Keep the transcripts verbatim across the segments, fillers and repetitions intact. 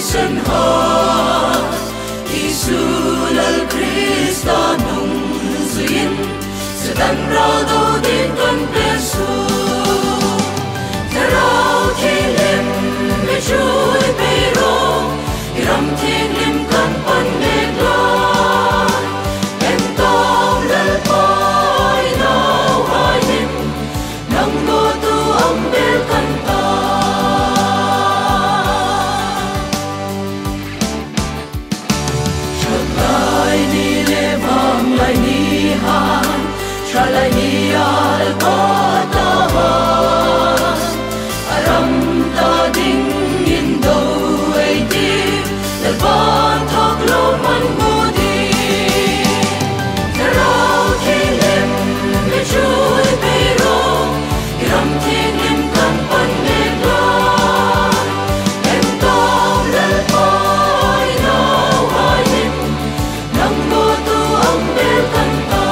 sân hò Isu lal Krista nung duyên sẽ tan ra đâu đến con bên su ta rao thiên liêm về chui về rong ram thiên liêm căn pan lệ la em tao lal pai nao hai liêm nang go tu âm bel căn ta lại ni han tra lại ni al pa ta han aram ta ding in do ai ti le ban thok lo man bu di ta rao thiên lem le chui pe ro ram thiên lem kan pan le la em tao le pai nao hai lem nang go tu âm bel kan ta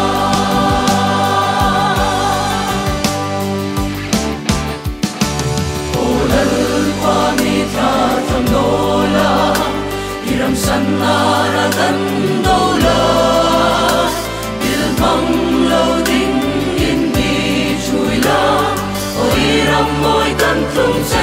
o lal pa mi tha tham no la iram san na ra tan do la il mang lo ding in mi chui la o iram moi kan thung